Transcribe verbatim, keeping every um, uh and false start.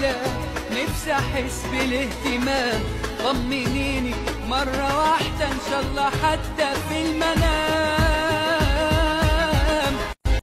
كلام، نفسي احس بالاهتمام. طمنيني مرة واحدة ان شاء الله حتى في المنام.